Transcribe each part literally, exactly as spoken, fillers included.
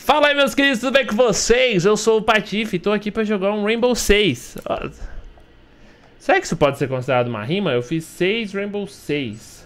Fala aí, meus queridos, tudo bem com vocês? Eu sou o Patife e tô aqui pra jogar um Rainbow seis. Será que isso pode ser considerado uma rima? Eu fiz seis Rainbow seis.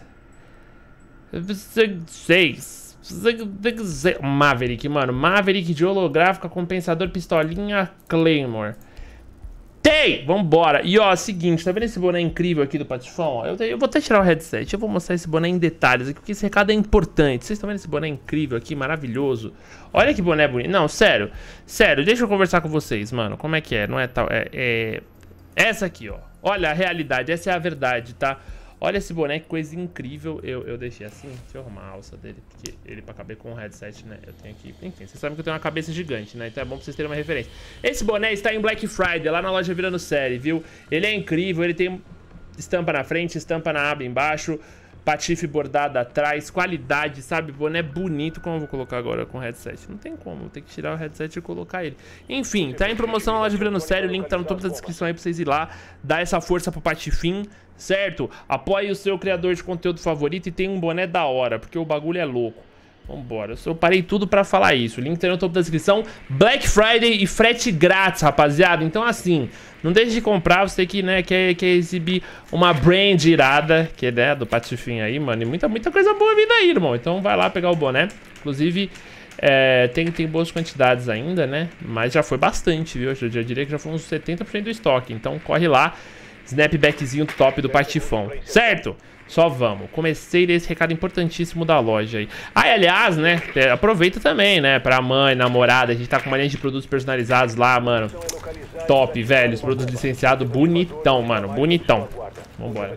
seis. Maverick, mano. Maverick de holográfica, compensador, pistolinha, Claymore. Tem! Vambora! E ó, seguinte, tá vendo esse boné incrível aqui do Patifão? Ó, eu, eu vou até tirar o headset, eu vou mostrar esse boné em detalhes aqui, porque esse recado é importante. Vocês estão vendo esse boné incrível aqui, maravilhoso? Olha que boné bonito. Não, sério, sério, deixa eu conversar com vocês, mano. Como é que é? Não é tal, é, é... Essa aqui, ó. Olha a realidade, essa é a verdade, tá? Olha esse boné, que coisa incrível. Eu, eu deixei assim, deixa eu arrumar a alça dele, porque ele pra caber com o headset, né? Eu tenho aqui, enfim, vocês sabem que eu tenho uma cabeça gigante, né? Então é bom pra vocês terem uma referência. Esse boné está em Black Friday, lá na loja Virando Série, viu? Ele é incrível, ele tem estampa na frente, estampa na aba embaixo, patife bordado atrás, qualidade, sabe? Boné bonito. Como eu vou colocar agora com o headset? Não tem como, vou ter que tirar o headset e colocar ele. Enfim, tá em promoção na loja Virando Série, o link tá no topo da descrição aí pra vocês ir lá, dar essa força pro Patifim, certo? Apoie o seu criador de conteúdo favorito e tem um boné da hora, porque o bagulho é louco. Vambora, eu parei tudo pra falar isso. O link tá no topo da descrição. Black Friday e frete grátis, rapaziada. Então assim, não deixe de comprar. Você que, né, quer, quer exibir uma brand irada, que é, né, do Patifim aí, mano. E muita, muita coisa boa vindo aí, irmão. Então vai lá pegar o boné. Inclusive, é, tem, tem boas quantidades ainda, né? Mas já foi bastante, viu? Eu já, já diria que já foi uns setenta por cento do estoque. Então corre lá. Snapbackzinho top do Patifão, certo? Só vamos. Comecei desse recado importantíssimo da loja aí. Ah, e aliás, né? Aproveita também, né? Pra mãe, namorada. A gente tá com uma linha de produtos personalizados lá, mano. Top, velho. Os produtos licenciados, bonitão, mano. Bonitão. Vambora.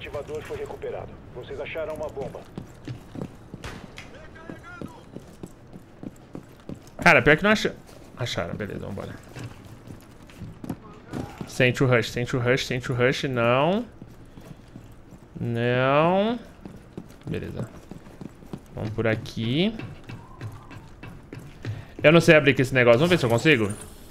Cara, pior que não acharam. Acharam, beleza, vambora. Sente o rush, sente o rush, sente o rush, não. Não. Beleza. Vamos por aqui. Eu não sei abrir aqui esse negócio, vamos ver se eu consigo.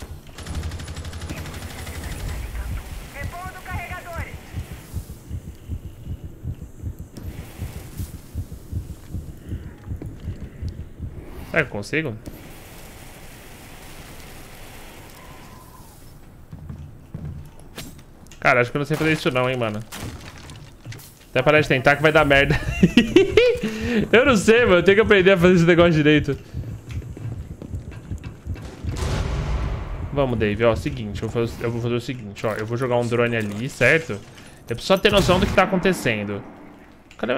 Será que eu consigo? Cara, acho que eu não sei fazer isso não, hein, mano. Até parar de tentar que vai dar merda. Eu não sei, mano. Eu tenho que aprender a fazer esse negócio direito. Vamos, Dave. Ó, seguinte. Eu vou, fazer, eu vou fazer o seguinte, ó. Eu vou jogar um drone ali, certo? Eu preciso só ter noção do que tá acontecendo. Cadê?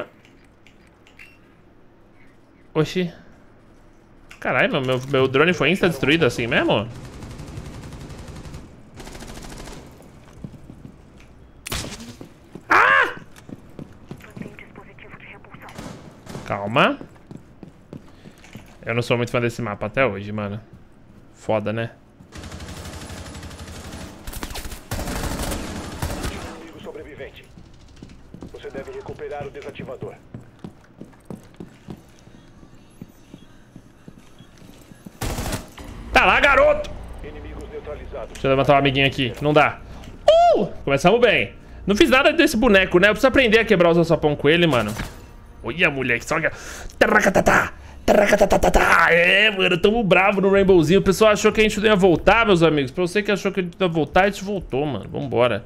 Oxi. Caralho, meu, meu, meu drone foi insta-destruído assim mesmo? Calma. Eu não sou muito fã desse mapa até hoje, mano. Foda, né? Inimigo sobrevivente. Você deve recuperar o desativador. Tá lá, garoto! Inimigos neutralizados. Deixa eu levantar um amiguinho aqui. Não dá. Uh! Começamos bem. Não fiz nada desse boneco, né? Eu preciso aprender a quebrar os alçapão com ele, mano. Olha, moleque, só que... Tarracatatá, tarracatatá. É, mano, tamo bravo no Rainbowzinho. O pessoal achou que a gente não ia voltar, meus amigos. Pra você que achou que a gente não ia voltar, a gente voltou, mano. Vambora.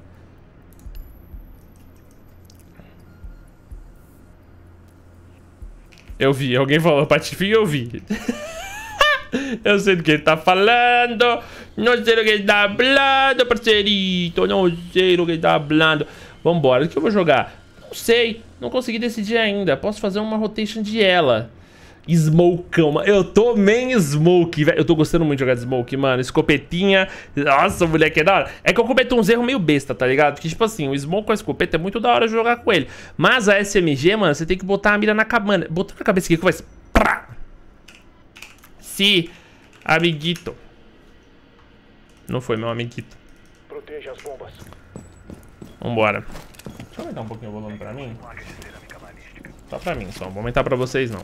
Eu vi, alguém falou Patifinho, eu vi. Eu sei do que ele tá falando. Não sei do que ele tá falando, parceirito. Não sei do que ele tá falando. Vambora, o que eu vou jogar? Não sei, não consegui decidir ainda. Posso fazer uma rotation de ela. Smokão, eu tô main smoke, velho. Eu tô gostando muito de jogar de smoke, mano. Escopetinha, nossa, moleque, é da hora. É que eu cometo uns erros meio besta, tá ligado? Que tipo assim, o smoke com a escopeta é muito da hora jogar com ele. Mas a S M G, mano, você tem que botar a mira na cabeça. Botar na cabeça aqui que vai... Prá. Si, amiguito. Não foi, meu amiguito. Proteja as bombas. Vambora. Deixa eu aumentar um pouquinho o volume pra mim. Só pra mim, só. Não vou aumentar pra vocês, não.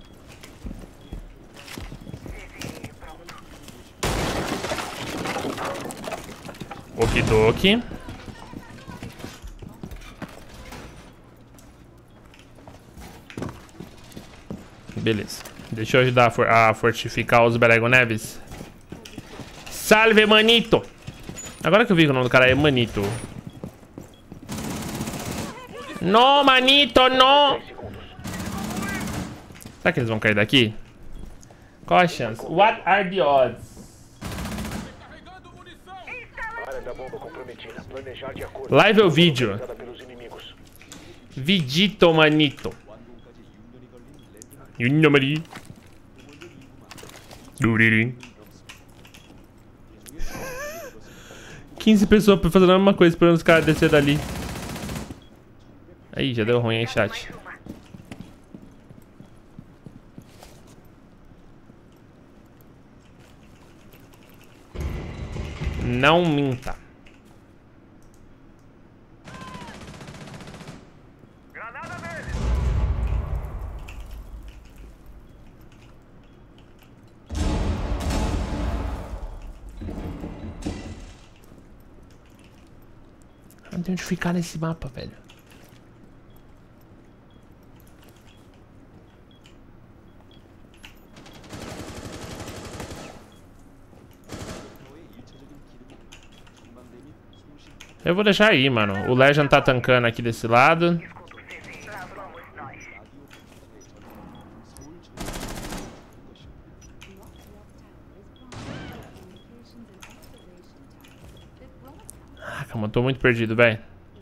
Okidoki. Beleza. Deixa eu ajudar a, for a fortificar os Belego Neves. Salve, manito. Agora que eu vi que o nome do cara é Manito. No, manito, no. Será que eles vão cair daqui? Qual a chance? What are the odds? Live ou vídeo? Vidito, manito. Yunnomari. Duriri. quinze pessoas fazendo a mesma coisa, esperando os caras descer dali. Aí, já deu ruim, hein, chat. Não minta. Não tem onde ficar nesse mapa, velho. Eu vou deixar aí, mano. O Legend tá tancando aqui desse lado. Ah, calma, eu tô muito perdido, velho.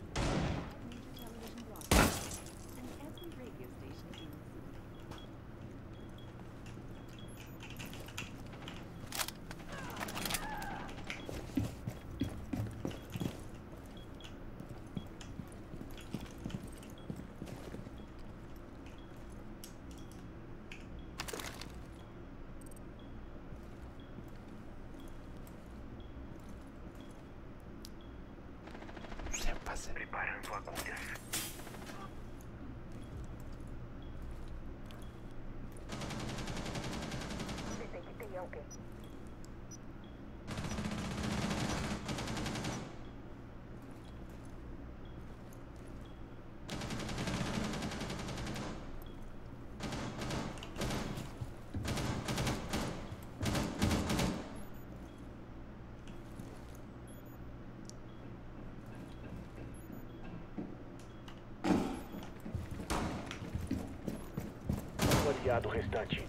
Preparando agulhas. Tem que ter alguém. Aliado restante.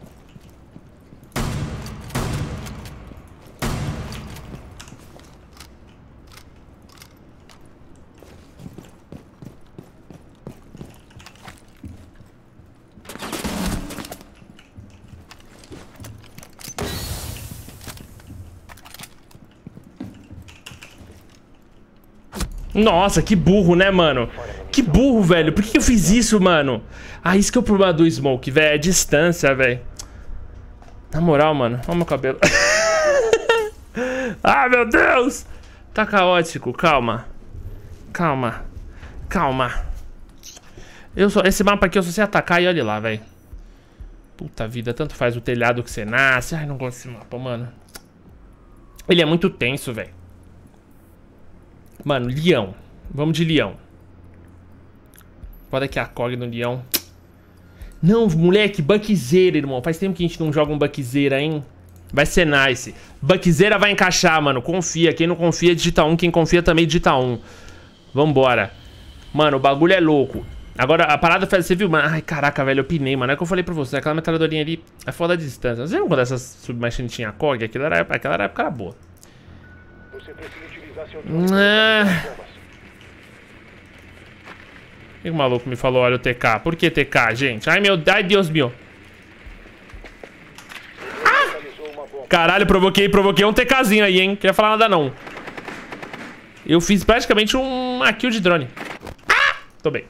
Nossa, que burro, né, mano? Que burro, velho. Por que que eu fiz isso, mano? Ah, isso que é o problema do Smoke, velho. É distância, velho. Na moral, mano. Olha o meu cabelo. Ah, meu Deus. Tá caótico. Calma. Calma. Calma. Eu só, esse mapa aqui eu só sei atacar e olha lá, velho. Puta vida. Tanto faz o telhado que você nasce. Ai, não gosto desse mapa, mano. Ele é muito tenso, velho. Mano, leão. Vamos de leão. Pode que a C O G no leão. Não, moleque, buckzeira, irmão. Faz tempo que a gente não joga um buckzeira, hein? Vai ser nice. Buckzeira vai encaixar, mano. Confia. Quem não confia, digita um. Quem confia também digita um. Vambora. Mano, o bagulho é louco. Agora, a parada faz... Você viu, mano? Ai, caraca, velho, eu pinei, mano. É que eu falei pra você. Aquela metralhadorinha ali é foda a distância. Você lembra quando essas submachine tinha C O G? Aquela era, aquela era época era boa. Você precisa utilizar seu Ah... O maluco me falou, olha o T K. Por que T K, gente? Ai, meu... Ai, Deus meu. Ah! Caralho, provoquei, provoquei um TKzinho aí, hein? Queria falar nada, não. Eu fiz praticamente um... uma kill de drone. Ah! Tô bem.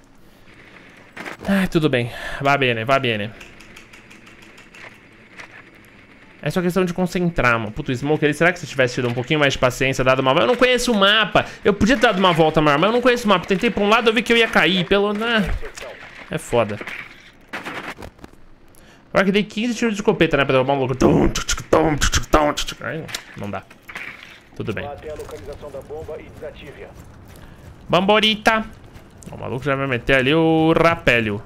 Ai, tudo bem. Vai bem, né? Vai bem, né? É só questão de concentrar, mano. Puto, Smoke ali, será que se tivesse tido um pouquinho mais de paciência, dado uma... Eu não conheço o mapa. Eu podia ter dado uma volta maior, mas eu não conheço o mapa. Tentei pra um lado, eu vi que eu ia cair. Pelo... Ah, é foda. Agora que dei quinze tiros de escopeta, né? Pra derrubar um louco. Ai, não dá. Tudo bem. Bamborita. O maluco já vai meter ali o rapélio.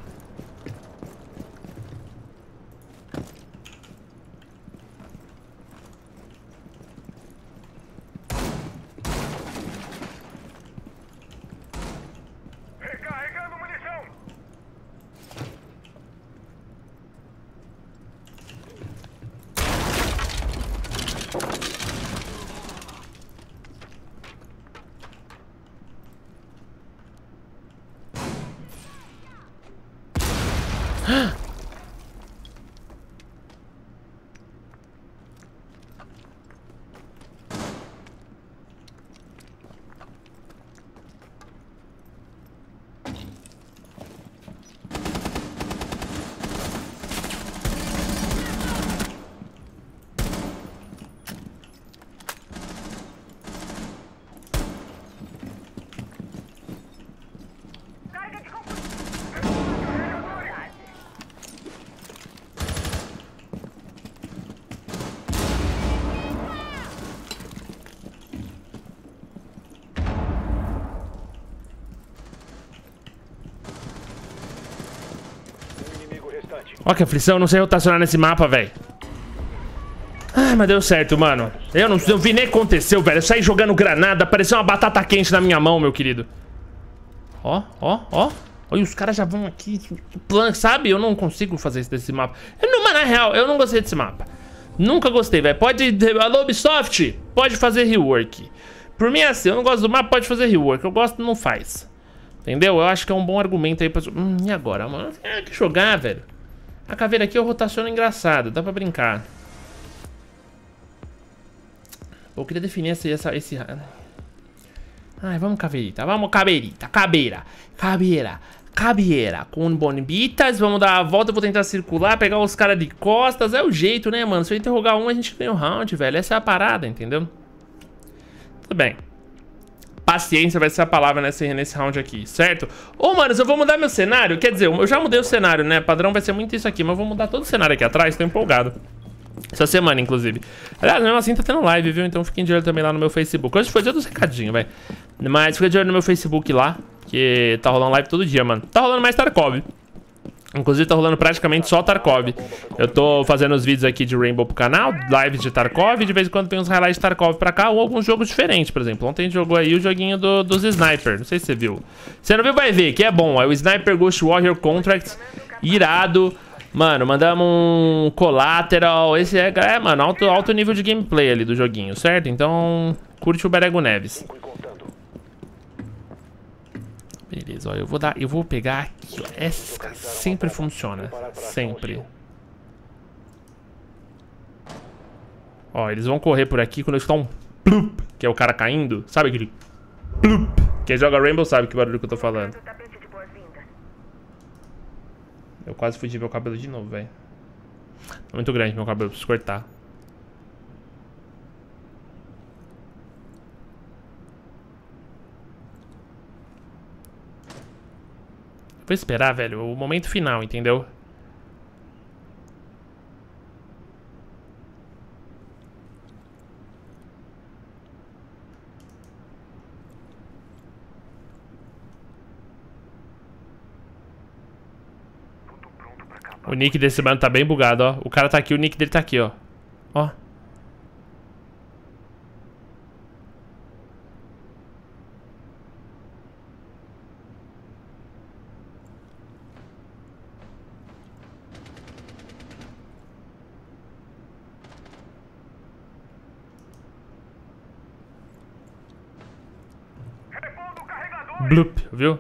Ó que aflição, eu não sei rotacionar nesse mapa, velho. Ah, mas deu certo, mano. Eu não, não vi nem o que aconteceu, velho. Eu saí jogando granada, pareceu uma batata quente na minha mão, meu querido. Ó, ó, ó. Olha, os caras já vão aqui, sabe? Eu não consigo fazer isso desse mapa. Eu não, mano, na real, eu não gostei desse mapa. Nunca gostei, velho. Pode... Alô, Ubisoft, pode fazer rework. Por mim é assim, eu não gosto do mapa, pode fazer rework. Eu gosto, não faz. Entendeu? Eu acho que é um bom argumento aí pra... Hum, e agora, mano? Tem que jogar, velho. A caveira aqui eu rotaciono engraçado, dá pra brincar. Eu queria definir esse... essa, esse... Ai, vamos caveirita, vamos caveirita, cabeira, cabeira, cabeira, com bombitas, vamos dar a volta, eu vou tentar circular, pegar os caras de costas, é o jeito, né, mano? Se eu interrogar um, a gente ganha o round, velho, essa é a parada, entendeu? Tudo bem. Paciência vai ser a palavra nesse, nesse round aqui, certo? Ô, mano, eu vou mudar meu cenário, quer dizer, eu já mudei o cenário, né? Padrão vai ser muito isso aqui, mas eu vou mudar todo o cenário aqui atrás, tô empolgado. Essa semana, inclusive. Aliás, mesmo assim tá tendo live, viu? Então fiquem de olho também lá no meu Facebook. Hoje foi dia dos recadinhos, velho. Mas fica de olho no meu Facebook lá, que tá rolando live todo dia, mano. Tá rolando mais Tarkov. Inclusive tá rolando praticamente só Tarkov. Eu tô fazendo os vídeos aqui de Rainbow pro canal, lives de Tarkov, e de vez em quando tem uns highlights de Tarkov pra cá, ou alguns jogos diferentes, por exemplo. Ontem jogou aí o joguinho do, dos Sniper, não sei se você viu. Se você não viu, vai ver, que é bom. É o Sniper Ghost Warrior Contracts, irado. Mano, mandamos um Collateral. Esse é, é mano, alto, alto nível de gameplay ali do joguinho, certo? Então, curte o Berego Neves. Beleza, ó, eu vou dar, eu vou pegar aqui, ó. Essa sempre funciona, sempre. Ó, eles vão correr por aqui quando eu escutar um plup, que é o cara caindo. Sabe aquele plup? Quem joga Rainbow sabe que barulho que eu tô falando. Eu quase fudi meu cabelo de novo, velho. Tá muito grande meu cabelo, preciso cortar. Vou esperar, velho, o momento final, entendeu? O nick desse mano tá bem bugado, ó. O cara tá aqui, o nick dele tá aqui, ó. Ó. Bloop, viu?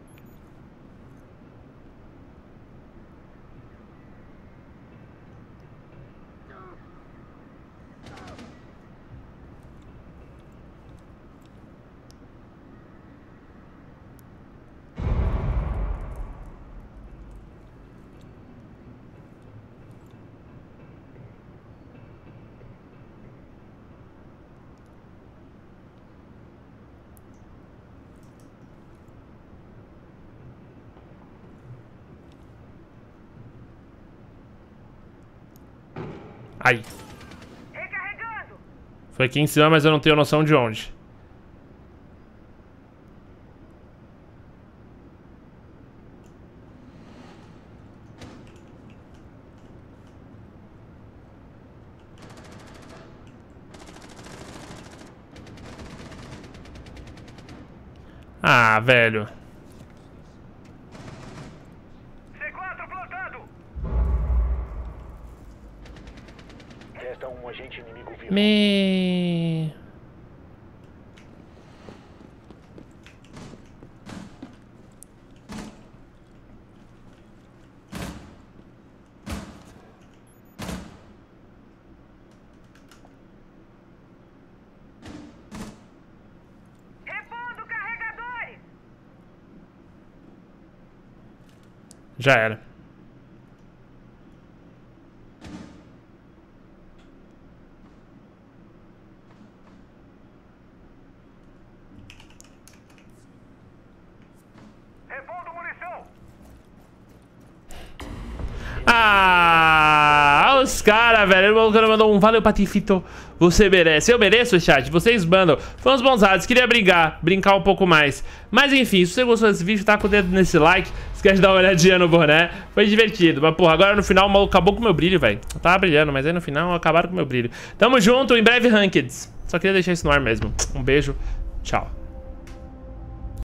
Aí. Foi aqui em cima, mas eu não tenho noção de onde. Ah, velho. C quatro plantado. Resta um agente inimigo vivo. Me... Já era. Repondo munição. Ah, os caras, velho. o cara mandou um valeu, Patifito. Você merece. Eu mereço, chat. Vocês mandam. Foi uns bonzados. Queria brincar. Brincar um pouco mais. Mas enfim, se você gostou desse vídeo, tá com o dedo nesse like. Esquece de dar uma olhadinha no boné. Foi divertido. Mas, porra, agora no final o maluco acabou com o meu brilho, velho. Eu tava brilhando, mas aí no final acabaram com o meu brilho. Tamo junto. Em breve, Rankeds. Só queria deixar isso no ar mesmo. Um beijo. Tchau.